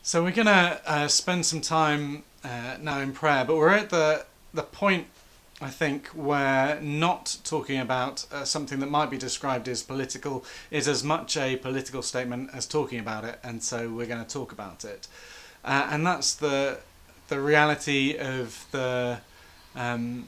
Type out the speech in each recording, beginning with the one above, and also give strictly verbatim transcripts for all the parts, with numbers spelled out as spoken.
So we're going to uh, spend some time uh, now in prayer, but we're at the, the point, I think, where not talking about uh, something that might be described as political is as much a political statement as talking about it, and so we're going to talk about it. Uh, and that's the the reality of the um,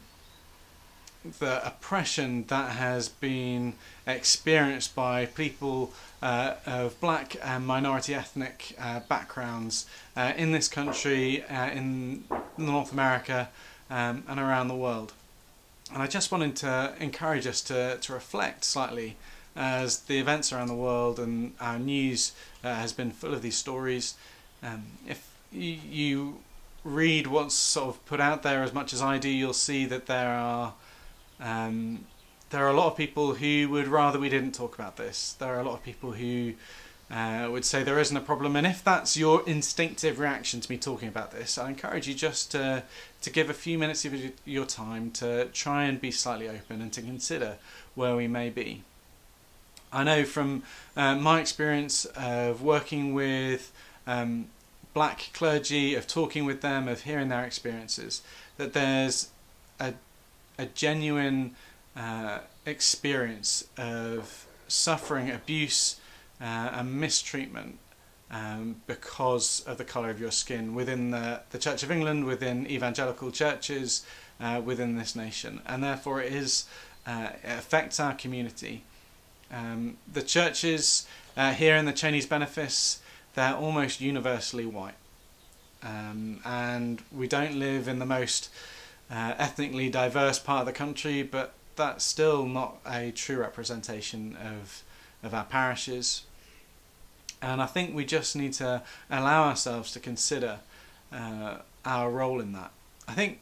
the oppression that has been experienced by people uh, of black and minority ethnic uh, backgrounds uh, in this country, uh, in North America, um, and around the world. And I just wanted to encourage us to, to reflect slightly as the events around the world and our news uh, has been full of these stories. Um, if you, you read what's sort of put out there as much as I do, you'll see that there are um, there are a lot of people who would rather we didn't talk about this. There are a lot of people who uh, would say there isn't a problem, and if that's your instinctive reaction to me talking about this, I encourage you just to, to give a few minutes of your time to try and be slightly open and to consider where we may be. I know from uh, my experience of working with um, black clergy, of talking with them, of hearing their experiences, that there's a, a genuine uh, experience of suffering, abuse uh, and mistreatment um, because of the colour of your skin within the, the Church of England, within evangelical churches, uh, within this nation, and therefore it is uh, it affects our community. Um, the churches uh, here in the Chinese benefice, they're almost universally white, um, and we don't live in the most uh, ethnically diverse part of the country, but that's still not a true representation of, of our parishes. And I think we just need to allow ourselves to consider uh, our role in that. I think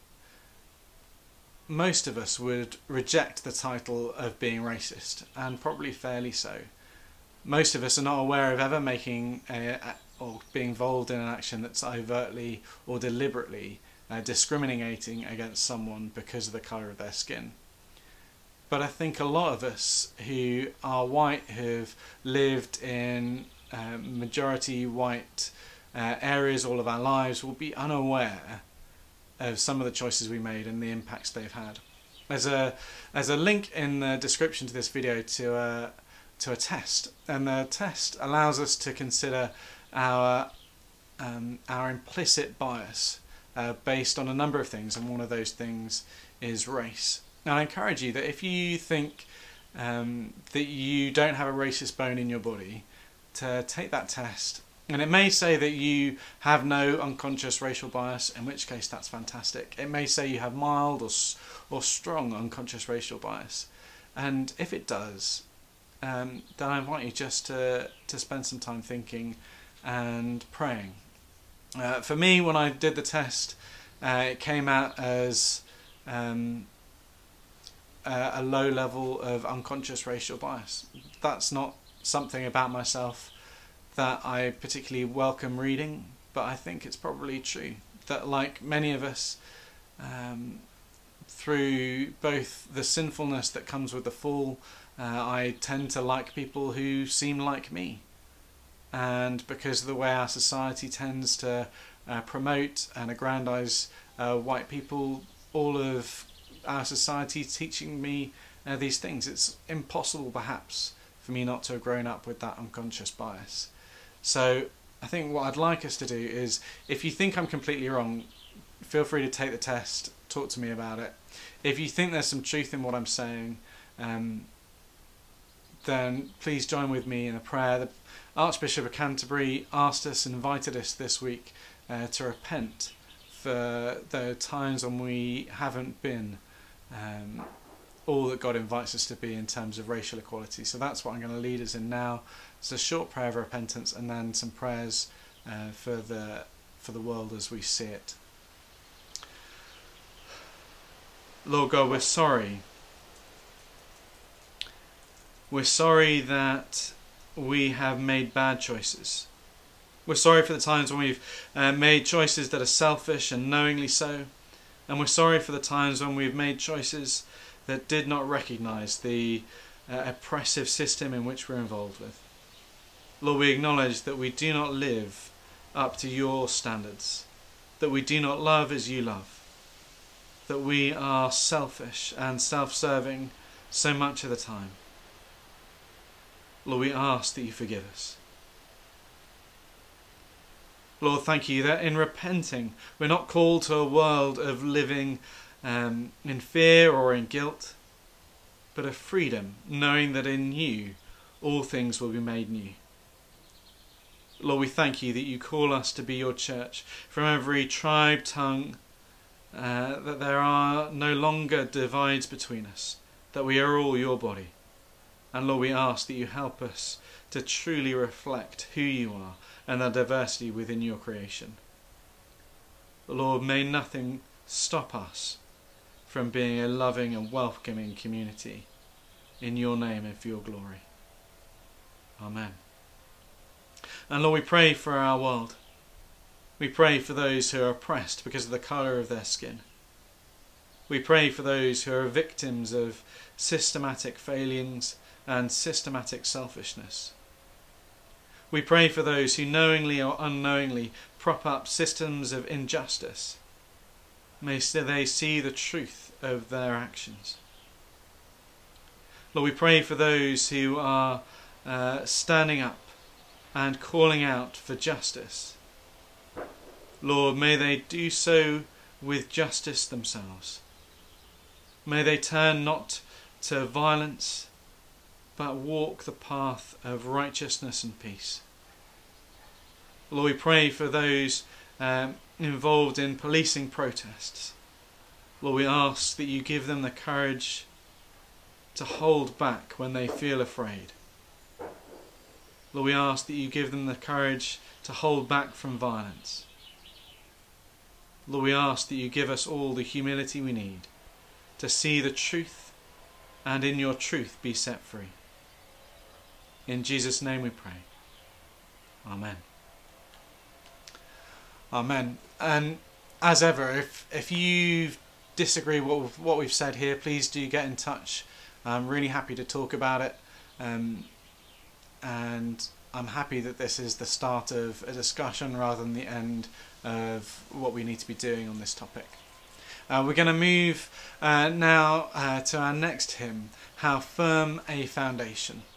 most of us would reject the title of being racist, and probably fairly so. Most of us are not aware of ever making a, or being involved in an action that's overtly or deliberately uh, discriminating against someone because of the colour of their skin. But I think a lot of us who are white, who've lived in uh, majority white uh, areas all of our lives, will be unaware of some of the choices we made and the impacts they've had. There's a, there's a link in the description to this video to a, to a test, and the test allows us to consider our, um, our implicit bias uh, based on a number of things, and one of those things is race. Now, I encourage you that if you think um, that you don't have a racist bone in your body, to take that test. And it may say that you have no unconscious racial bias, in which case that's fantastic. It may say you have mild or, or strong unconscious racial bias. And if it does, um, then I invite you just to, to spend some time thinking and praying. Uh, for me, when I did the test, uh, it came out as um, a, a low level of unconscious racial bias. That's not something about myself that I particularly welcome reading, but I think it's probably true that, like many of us, um, through both the sinfulness that comes with the fall, uh, I tend to like people who seem like me, and because of the way our society tends to uh, promote and aggrandize uh, white people, all of our society teaching me uh, these things, it's impossible perhaps for me not to have grown up with that unconscious bias. So I think what I'd like us to do is, if you think I'm completely wrong, feel free to take the test, talk to me about it. If you think there's some truth in what I'm saying, um, then please join with me in a prayer. The Archbishop of Canterbury asked us, invited us this week uh, to repent for the times when we haven't been um, all that God invites us to be in terms of racial equality. So that's what I'm going to lead us in now. It's a short prayer of repentance, and then some prayers uh, for the for the world as we see it. Lord God, we're sorry. We're sorry that we have made bad choices. We're sorry for the times when we've uh, made choices that are selfish and knowingly so. And we're sorry for the times when we've made choices that did not recognise the uh, oppressive system in which we're involved with. Lord, we acknowledge that we do not live up to your standards, that we do not love as you love, that we are selfish and self-serving so much of the time. Lord, we ask that you forgive us. Lord, thank you that in repenting, we're not called to a world of living um, in fear or in guilt, but of freedom, knowing that in you all things will be made new. Lord, we thank you that you call us to be your church from every tribe, tongue, uh, that there are no longer divides between us, that we are all your body. And Lord, we ask that you help us to truly reflect who you are and the diversity within your creation. Lord, may nothing stop us from being a loving and welcoming community in your name and for your glory. Amen. And Lord, we pray for our world. We pray for those who are oppressed because of the colour of their skin. We pray for those who are victims of systematic failings and systematic selfishness. We pray for those who knowingly or unknowingly prop up systems of injustice. May they see the truth of their actions. Lord, we pray for those who are uh, standing up and calling out for justice. Lord, may they do so with justice themselves. May they turn not to violence, but walk the path of righteousness and peace. Lord, we pray for those um, involved in policing protests. Lord, we ask that you give them the courage to hold back when they feel afraid. Lord, we ask that you give them the courage to hold back from violence. Lord, we ask that you give us all the humility we need to see the truth and in your truth be set free. In Jesus' name we pray. Amen. Amen. And as ever, if if you disagree with what we've said here, please do get in touch. I'm really happy to talk about it. Um, and I'm happy that this is the start of a discussion rather than the end of what we need to be doing on this topic. Uh, we're going to move uh, now uh, to our next hymn, How Firm a Foundation.